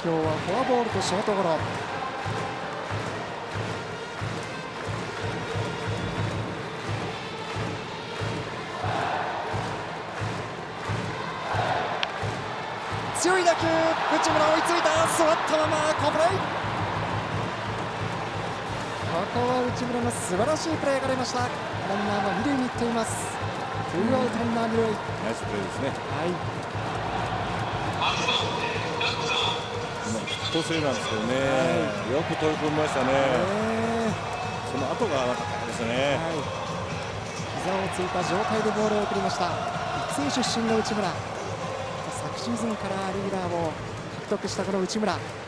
日はフォアボールとショートゴロ。強い打球、内村追いついた。座ったまま好プレー。ここは内村の素晴らしいプレーが出ました。ランナーも二塁に行っています。ツーアウトランナー二塁。 ナイスプレーですね。 はい。 ヒット性なんですけどね、よく取り込みましたね。その後がまた大変ですね。 膝をついた状態でボールを送りました。育成出身の内村。昨シーズンからレギュラーを獲得したこの内村。